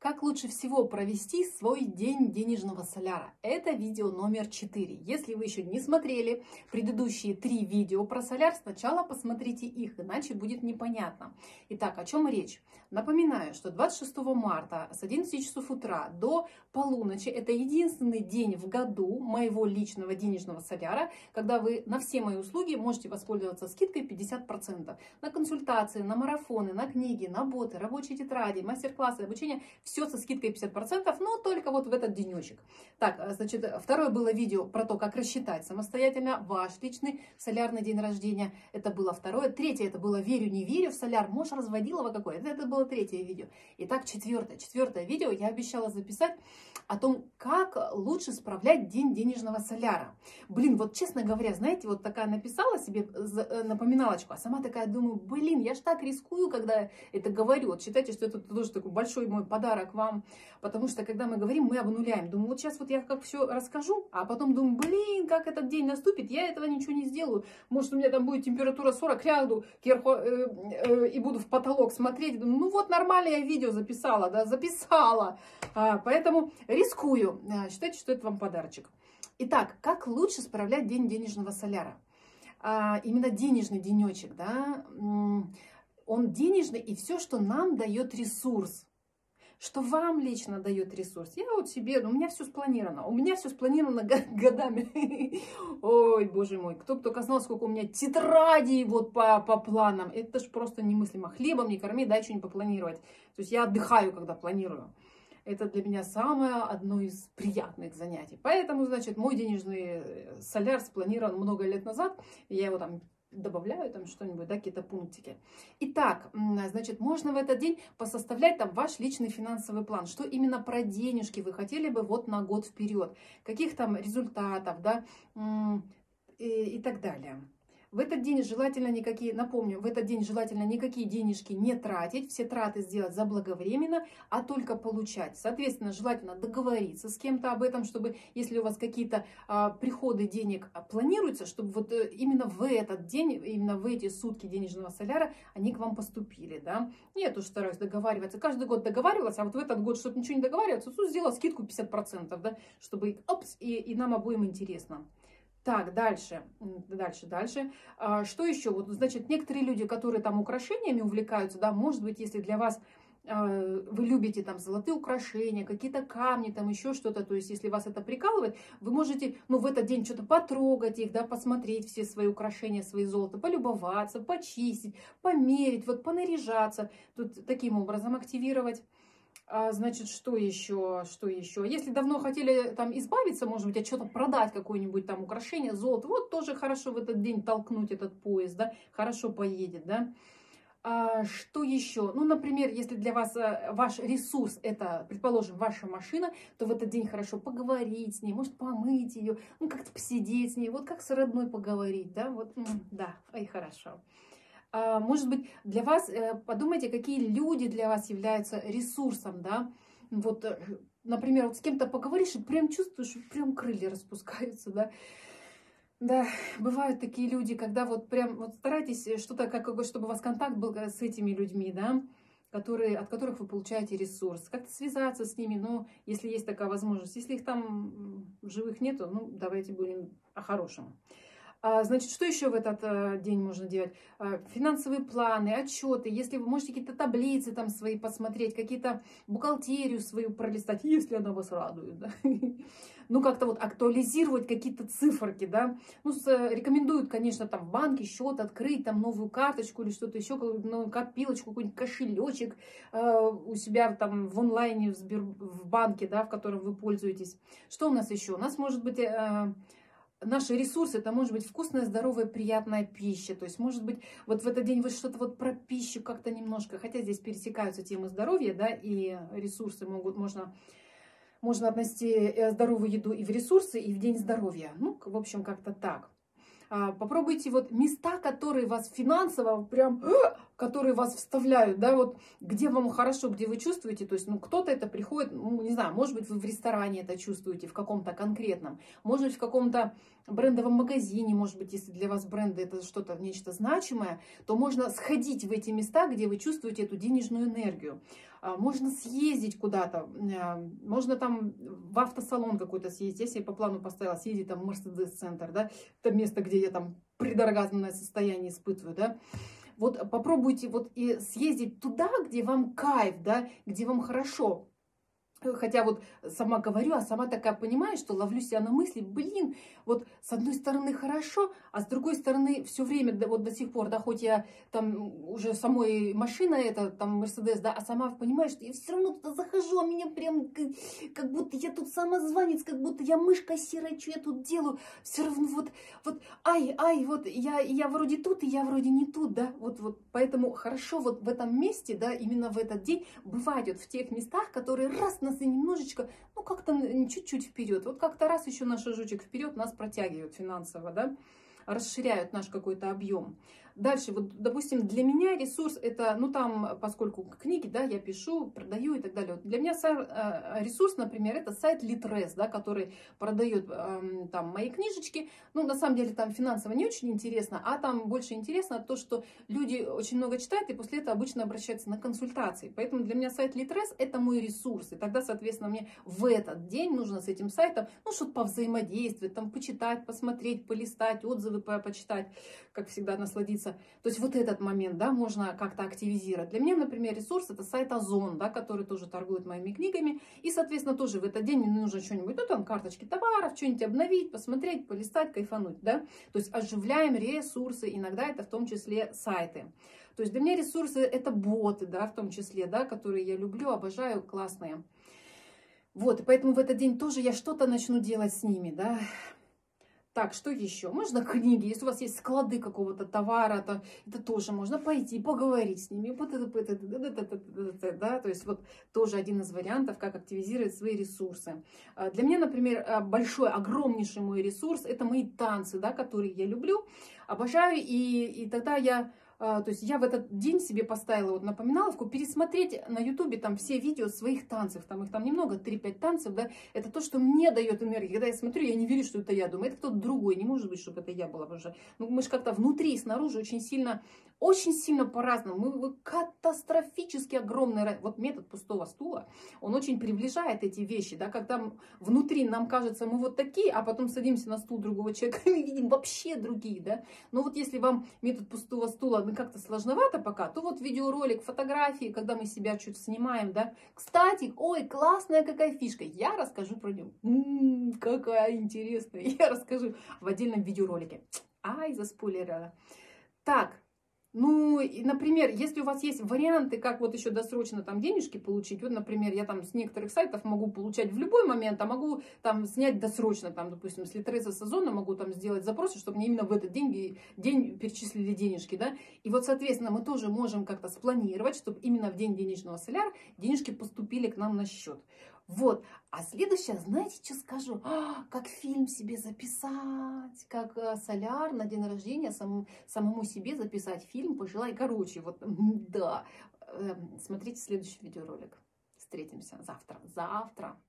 Как лучше всего провести свой день денежного соляра? Это видео номер 4. Если вы еще не смотрели предыдущие 3 видео про соляр, сначала посмотрите их, иначе будет непонятно. Итак, о чем речь? Напоминаю, что 26 марта с 11 часов утра до полуночи это единственный день в году моего личного денежного соляра, когда вы на все мои услуги можете воспользоваться скидкой 50%. На консультации, на марафоны, на книги, на боты, рабочие тетради, мастер-классы, обучение. Все со скидкой 50%, но только вот в этот денечек. Так, значит, второе было видео про то, как рассчитать самостоятельно ваш личный солярный день рождения. Это было второе. Третье, это было «Верю, не верю в соляр». Может, разводилово какое? Это было третье видео. Итак, четвертое видео я обещала записать о том, как лучше справлять день денежного соляра. Блин, вот честно говоря, знаете, вот такая написала себе напоминалочку, а сама такая думаю, блин, я ж так рискую, когда это говорю. Вот считайте, что это тоже такой большой мой подарок вам, потому что когда мы говорим, мы обнуляем. Думаю, вот сейчас вот я как все расскажу, а потом думаю, блин, как этот день наступит, я этого ничего не сделаю. Может, у меня там будет температура 40, лягу и буду в потолок смотреть. Думаю, ну вот нормально я видео записала, да, записала. Поэтому рискую. Считайте, что это вам подарочек. Итак, как лучше справлять день денежного соляра? Именно денежный денечек, да, он денежный, и все, что нам дает ресурс, что вам лично дает ресурс. Я вот себе, у меня все спланировано. У меня все спланировано годами. Ой, боже мой, кто бы только знал, сколько у меня тетрадей вот по планам. Это ж просто немыслимо. Хлебом не корми, дай что-нибудь попланировать. То есть я отдыхаю, когда планирую. Это для меня самое одно из приятных занятий. Поэтому, значит, мой денежный соляр спланирован много лет назад. Я его там добавляю, там что-нибудь, да, какие-то пунктики. Итак, значит, можно в этот день посоставлять там ваш личный финансовый план. Что именно про денежки вы хотели бы вот на год вперед. Каких там результатов, да, и так далее. В этот день желательно напомню, в этот день желательно никакие денежки не тратить, все траты сделать заблаговременно, а только получать. Соответственно, желательно договориться с кем-то об этом, чтобы, если у вас какие-то приходы денег планируются, чтобы вот именно в этот день, именно в эти сутки денежного соляра они к вам поступили, да. Я тоже стараюсь договариваться. Каждый год договаривалась, а вот в этот год, чтобы ничего не договариваться, тут сделала скидку 50%, да, чтобы опс, и нам обоим интересно. Так, дальше. Что еще? Вот, значит, некоторые люди, которые там украшениями увлекаются, да, может быть, если для вас вы любите там золотые украшения, какие-то камни, там еще что-то, то есть если вас это прикалывает, вы можете, ну, в этот день что-то потрогать их, да, посмотреть все свои украшения, свои золото, полюбоваться, почистить, померить, вот понаряжаться, тут таким образом активировать. Значит, что еще? Если давно хотели там избавиться, может быть, от что-то продать, какое-нибудь там украшение, золото, вот тоже хорошо в этот день толкнуть этот поезд, да, хорошо поедет, да. Что еще? Ну, например, если для вас ваш ресурс это, предположим, ваша машина, то в этот день хорошо поговорить с ней, может, помыть ее, ну, как-то посидеть с ней, вот как с родной поговорить, да, вот, да, и хорошо. Может быть, для вас, подумайте, какие люди для вас являются ресурсом, да, вот, например, вот с кем-то поговоришь, и прям чувствуешь, прям крылья распускаются, да. Да, бывают такие люди, когда вот прям, вот старайтесь что-то, чтобы у вас контакт был с этими людьми, да, от которых вы получаете ресурс, как-то связаться с ними, ну, если есть такая возможность. Если их там живых нету, ну, давайте будем о хорошем. Значит, что еще в этот день можно делать? Финансовые планы, отчеты, если вы можете какие-то таблицы там свои посмотреть, какие-то бухгалтерию свою пролистать, если она вас радует, да? Ну, как-то вот актуализировать какие-то циферки, да. Ну, рекомендуют, конечно, там в банке счет открыть, там новую карточку или что-то еще, ну, копилочку, какой-нибудь кошелечек у себя там в онлайне, в банке, да, в котором вы пользуетесь. Что у нас еще? У нас может быть... Наши ресурсы, это может быть вкусная, здоровая, приятная пища. То есть, может быть, вот в этот день вы что-то вот про пищу как-то немножко, хотя здесь пересекаются темы здоровья, да, и ресурсы можно отнести здоровую еду и в ресурсы, и в день здоровья. Ну, в общем, как-то так. Попробуйте вот места, которые вас финансово прям которые вас вставляют, да, вот где вам хорошо, где вы чувствуете, то есть, ну, кто-то это приходит, ну, не знаю, может быть, вы в ресторане это чувствуете, в каком-то конкретном, может быть, в каком-то брендовом магазине, может быть, если для вас бренды это что-то, нечто значимое, то можно сходить в эти места, где вы чувствуете эту денежную энергию. Можно съездить куда-то, можно там в автосалон какой-то съездить. Я себе по плану поставила съездить там в Мерседес-центр, да, это место, где я там предоргазменное состояние испытываю, да. Вот попробуйте вот и съездить туда, где вам кайф, да, где вам хорошо. Хотя вот сама говорю, а сама такая понимаю, что ловлю себя на мысли, блин, вот с одной стороны хорошо, а с другой стороны все время, да, вот до сих пор, да, хоть я там уже самой машина это, там Мерседес, да, а сама понимаю, что я все равно туда захожу, а меня прям как будто я тут самозванец, как будто я мышка серая, что я тут делаю, все равно вот, вот я вроде тут, и я вроде не тут, да, вот, поэтому хорошо вот в этом месте, да, именно в этот день бывать вот в тех местах, которые раз нас и немножечко, ну, как-то чуть-чуть вперед. Вот как-то раз еще наш шажочек вперед нас протягивают финансово, да, расширяют наш какой-то объем. Дальше, вот, допустим, для меня ресурс это, ну, там, поскольку книги, да, я пишу, продаю и так далее. Вот для меня ресурс, например, это сайт Litres, да, который продает там мои книжечки. Ну, на самом деле, там финансово не очень интересно, а там больше интересно то, что люди очень много читают и после этого обычно обращаются на консультации. Поэтому для меня сайт Litres это мой ресурс. И тогда, соответственно, мне в этот день нужно с этим сайтом, ну, что-то повзаимодействовать, там, почитать, посмотреть, полистать, отзывы почитать, как всегда, насладиться. То есть вот этот момент, да, можно как-то активизировать. Для меня, например, ресурс это сайт Озон, да, который тоже торгует моими книгами. И, соответственно, тоже в этот день мне нужно что-нибудь, ну, там, карточки товаров, что-нибудь обновить, посмотреть, полистать, кайфануть, да. То есть оживляем ресурсы, иногда это в том числе сайты. То есть для меня ресурсы это боты, да, в том числе, да, которые я люблю, обожаю, классные. Вот, и поэтому в этот день тоже я что-то начну делать с ними, да. Так, что еще? Можно книги, если у вас есть склады какого-то товара, то это тоже можно пойти, поговорить с ними. Да? То есть вот тоже один из вариантов, как активизировать свои ресурсы. Для меня, например, большой, огромнейший мой ресурс, это мои танцы, да, которые я люблю, обожаю, и тогда я... То есть я в этот день себе поставила вот напоминаловку пересмотреть на ютубе там все видео своих танцев, там их там немного, 3-5 танцев, да, это то, что мне дает энергию. Когда я смотрю, я не верю, что это я, думаю, это кто-то другой, не может быть, чтобы это я была, потому что ну, мы же как-то внутри и снаружи очень сильно по-разному. Мы катастрофически огромный, вот метод пустого стула, он очень приближает эти вещи, да, когда внутри нам кажется, мы вот такие, а потом садимся на стул другого человека и видим вообще другие, да. Но вот если вам метод пустого стула как-то сложновато пока, то вот видеоролик, фотографии, когда мы себя чуть снимаем, да. Кстати, ой, классная какая фишка, я расскажу про нее. Какая интересная, я расскажу в отдельном видеоролике. Ай, заспойлерила. Так. Ну, и, например, если у вас есть варианты, как вот еще досрочно там денежки получить, вот, например, я там с некоторых сайтов могу получать в любой момент, а могу там снять досрочно, там, допустим, с Литреса сезона могу там сделать запросы, чтобы мне именно в этот день перечислили денежки, да, и вот, соответственно, мы тоже можем как-то спланировать, чтобы именно в день денежного соляра денежки поступили к нам на счет. Вот. А следующее, знаете, что скажу? Как фильм себе записать, как соляр на день рождения самому себе записать фильм, пожелай. Короче, вот, да. Смотрите следующий видеоролик. Встретимся завтра.